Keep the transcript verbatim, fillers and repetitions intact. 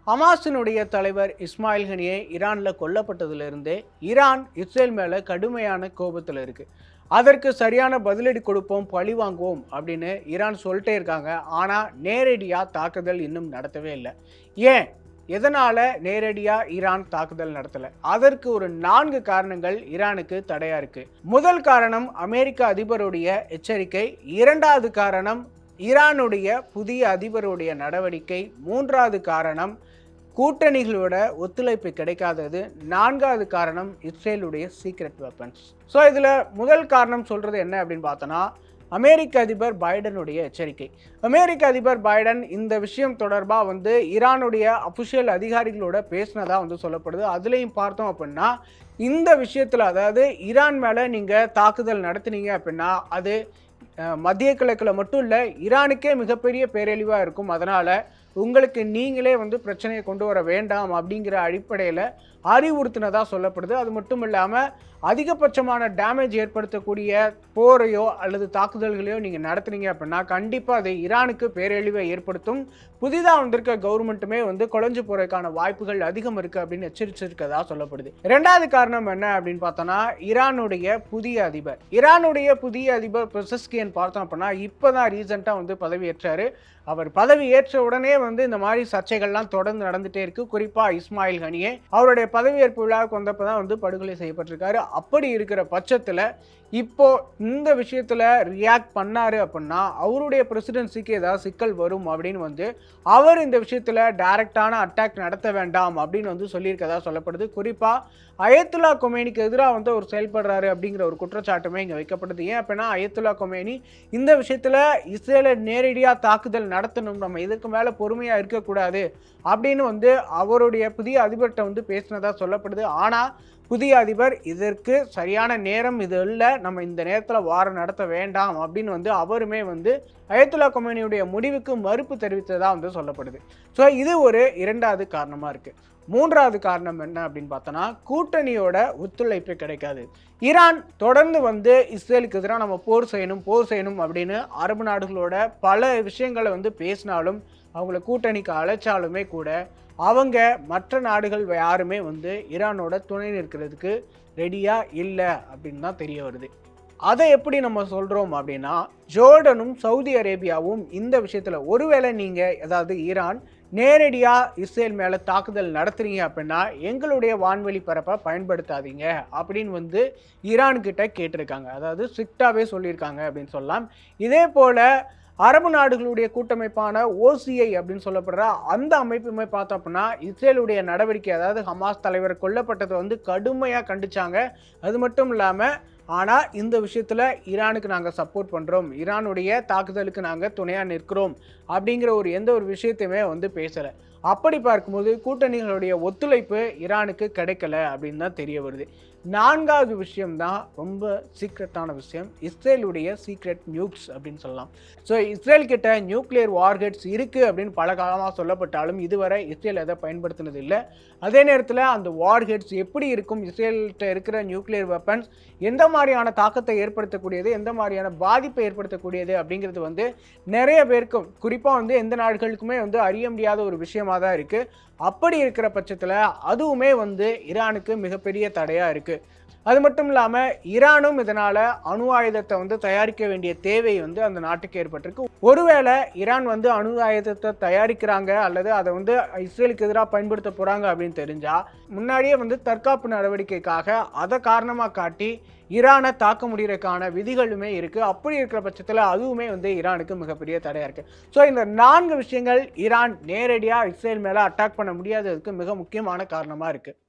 ஹமாஸினுடைய தலைவர் இஸ்மாயில் ஹனியே ஈரான்ல கொல்லப்பட்டதிலிருந்தே Iran Israel மேல கடுமையான கோபத்தில் இருக்கு. அதற்கு சரியான பதிலடி கொடுப்போம், பழி வாங்குவோம் அப்படின்னு ஈரான் சொல்லிட்டே இருக்காங்க. ஆனா நேரடியா தாக்குதல் இன்னும் நடத்தவே இல்லை. ஏன், எதனால நேரடியா ஈரான் தாக்குதல் நடத்தல? அதற்கு ஒரு நான்கு காரணங்கள் ஈரானுக்கு தடையா இருக்கு. முதல் காரணம் அமெரிக்க அதிபருடைய எச்சரிக்கை. இரண்டாவது காரணம் ஈரானுடைய புதிய அதிபருடைய நடவடிக்கை. மூன்றாவது காரணம் கூட்டணிகளோட ஒத்துழைப்பு கிடைக்காதது. நான்காவது காரணம் இஸ்ரேலுடைய சீக்ரெட் வெப்பன்ஸ். ஸோ இதில் முதல் காரணம் சொல்றது என்ன அப்படின்னு பார்த்தோன்னா, அமெரிக்க அதிபர் பைடனுடைய எச்சரிக்கை. அமெரிக்க அதிபர் பைடன் இந்த விஷயம் தொடர்பாக வந்து ஈரானுடைய அஃபிஷியல் அதிகாரிகளோட பேசினதா வந்து சொல்லப்படுது. அதுலேயும் பார்த்தோம் அப்படின்னா, இந்த விஷயத்தில் அதாவது ஈரான் மேலே நீங்கள் தாக்குதல் நடத்துனீங்க அப்படின்னா அது மத்திய கிழக்கில் மட்டும் இல்லை, ஈரானுக்கே மிகப்பெரிய பேரழிவாக இருக்கும். அதனால் உங்களுக்கு நீங்களே வந்து பிரச்சனையை கொண்டு வர வேண்டாம் அப்படிங்கிற அடிப்படையில் அறிவுறுத்தினதாக சொல்லப்படுது. அது மட்டும் இல்லாமல் அதிகபட்சமான டேமேஜ் ஏற்படுத்தக்கூடிய போரையோ அல்லது தாக்குதல்களையோ நீங்கள் நடத்துனீங்க அப்படின்னா கண்டிப்பாக அது ஈரானுக்கு பேரழிவை ஏற்படுத்தும். புதிதாக வந்திருக்க கவர்மெண்ட்டுமே வந்து குழஞ்சு போறதுக்கான வாய்ப்புகள் அதிகம் இருக்குது அப்படின்னு எச்சரிச்சிருக்கதா சொல்லப்படுது. இரண்டாவது காரணம் என்ன அப்படின்னு பார்த்தோன்னா, ஈரானுடைய புதிய அதிபர் ஈரானுடைய புதிய அதிபர் பெசஸ்கியன் பார்த்தோம் அப்படின்னா இப்போ தான் ரீசெண்டாக வந்து பதவியேற்றாரு. அவர் பதவி ஏற்ற உடனே வந்து இந்த மாதிரி சர்ச்சைகள்லாம் தொடர்ந்து நடந்துகிட்டே இருக்கு. குறிப்பாக இஸ்மாயில் ஹனியே அவருடைய பதவியேற்பு விழாவுக்கு வந்தப்போ தான் வந்து படுகொலை செய்யப்பட்டிருக்காரு. அப்படி இருக்கிற பட்சத்தில் இப்போ இந்த விஷயத்தில் ரியாக்ட் பண்ணாரு அப்படின்னா அவருடைய பிரசிடென்சிக்கு ஏதாவது சிக்கல் வரும் அப்படின்னு வந்து அவர் இந்த விஷயத்தில் டைரக்டான அட்டாக் நடத்த வேண்டாம் அப்படின்னு வந்து சொல்லியிருக்கதா சொல்லப்படுது. குறிப்பாக அயத்துல்லா கொமேனிக்கு எதிராக வந்து அவர் செயல்படுறாரு அப்படிங்கிற ஒரு குற்றச்சாட்டுமே இங்கே வைக்கப்படுது. ஏன் அப்படின்னா அயத்துல்லா கொமேனி இந்த விஷயத்தில் இஸ்ரேலை நேரடியாக தாக்குதல் நடத்தணும், நம்ம இதுக்கு மேலே பொறுமையாக இருக்கக்கூடாது அப்படின்னு வந்து அவருடைய புதிய அதிபர்கிட்ட வந்து பேசினதா சொல்லப்படுது. ஆனால் புதிய அதிபர் இதற்கு சரியான நேரம் இது இல்லை, நம்ம இந்த நேரத்தில் வாரம் நடத்த வேண்டாம் அப்படின்னு வந்து அவருமே வந்து அயத்துல்லா கொமேனியுடைய முடிவுக்கு மறுப்பு தெரிவித்ததாக வந்து சொல்லப்படுது. ஸோ இது ஒரு இரண்டாவது காரணமாக இருக்குது. மூன்றாவது காரணம் என்ன அப்படின்னு பார்த்தோன்னா, கூட்டணியோட ஒத்துழைப்பு கிடைக்காது. ஈரான் தொடர்ந்து வந்து இஸ்ரேலுக்கு எதிராக நம்ம போர் செய்யணும் போர் செய்யணும் அப்படின்னு அரபு நாடுகளோட பல விஷயங்களை வந்து பேசினாலும் அவங்கள கூட்டணிக்கு அழைச்சாலுமே கூட அவங்க மற்ற நாடுகள் யாருமே வந்து ஈரானோட துணை நிற்கிறதுக்கு ரெடியாக இல்லை அப்படின்னு தான் தெரிய வருது. அதை எப்படி நம்ம சொல்கிறோம் அப்படின்னா, ஜோர்டனும் சவுதி அரேபியாவும் இந்த விஷயத்தில் ஒருவேளை நீங்கள் அதாவது ஈரான் நேரடியாக இஸ்ரேல் மேலே தாக்குதல் நடத்துறீங்க அப்படின்னா எங்களுடைய வான்வெளி பரப்பை பயன்படுத்தாதீங்க அப்படின்னு வந்து ஈரான்கிட்ட கேட்டிருக்காங்க. அதாவது ஸ்ட்ரிக்டாகவே சொல்லியிருக்காங்க அப்படின்னு சொல்லலாம். இதே போல் அரபு நாடுகளுடைய கூட்டமைப்பான ஓசிஐ அப்படின்னு சொல்லப்படுற அந்த அமைப்புமே பார்த்தோம் அப்படின்னா இஸ்ரேலுடைய நடவடிக்கை அதாவது ஹமாஸ் தலைவர் கொல்லப்பட்டதை வந்து கடுமையாக கண்டிச்சாங்க. அது மட்டும் இல்லாமல் ஆனால் இந்த விஷயத்தில் ஈரானுக்கு நாங்கள் சப்போர்ட் பண்ணுறோம், ஈரானுடைய தாக்குதலுக்கு நாங்கள் துணையாக நிற்கிறோம் அப்படிங்கிற ஒரு எந்த ஒரு விஷயத்தையுமே வந்து பேசலை. அப்படி பார்க்கும்போது கூட்டணிகளுடைய ஒத்துழைப்பு ஈரானுக்கு கிடைக்கல அப்படின்னு தான் தெரிய வருது. நான்காவது விஷயம் தான் ரொம்ப சீக்ரெட்டான விஷயம், இஸ்ரேலுடைய சீக்ரெட் நியூக்ஸ் அப்படின்னு சொல்லலாம். ஸோ இஸ்ரேல் கிட்ட நியூக்ளியர் வார்ஹெட்ஸ் இருக்குது அப்படின்னு பல காலமாக சொல்லப்பட்டாலும் இதுவரை இஸ்ரேல் அதை பயன்படுத்தினது இல்லை. அதே நேரத்தில் அந்த வார்ஹெட்ஸ் எப்படி இருக்கும், இஸ்ரேல்கிட்ட இருக்கிற நியூக்ளியர் வெப்பன்ஸ் எந்த மாதிரியான தாக்கத்தை ஏற்படுத்தக்கூடியது, எந்த மாதிரியான பாதிப்பை ஏற்படுத்தக்கூடியது அப்படிங்கிறது வந்து நிறைய பேருக்கும் குறிப்பாக வந்து எந்த நாடுகளுக்குமே வந்து அறிய முடியாத ஒரு விஷயமாக தான் இருக்குது. அப்படி இருக்கிற பட்சத்தில் அதுவுமே வந்து ஈரானுக்கு மிகப்பெரிய தடையாக இருக்குது. அது மட்டும் இல்லாமல் ஈரானும் இதனால் அணு ஆயுதத்தை வந்து தயாரிக்க வேண்டிய தேவை வந்து அந்த நாட்டுக்கு ஏற்பட்டிருக்கு. ஒருவேளை ஈரான் வந்து அணு ஆயுதத்தை தயாரிக்கிறாங்க அல்லது அதை வந்து இஸ்ரேலுக்கு எதிராக பயன்படுத்த போகிறாங்க அப்படின்னு தெரிஞ்சால் முன்னாடியே வந்து தற்காப்பு நடவடிக்கைக்காக அதை காரணமாக காட்டி ஈரானை தாக்க முடியறதுக்கான விதிகளுமே இருக்குது. அப்படி இருக்கிற பட்சத்தில் அதுவுமே வந்து ஈரானுக்கு மிகப்பெரிய தடையாக இருக்குது. ஸோ இந்த நான்கு விஷயங்கள் ஈரான் நேரடியாக இஸ்ரேல் மேலே அட்டாக் பண்ண முடியாததுக்கு மிக முக்கியமான காரணமாக இருக்குது.